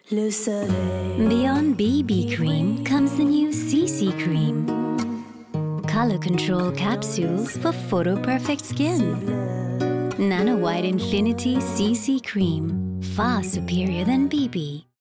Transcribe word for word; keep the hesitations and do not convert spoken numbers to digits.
Le soleil. Beyond B B cream comes the new C C cream. Color control capsules for photo perfect skin. Nano White Infinity C C cream, far superior than B B.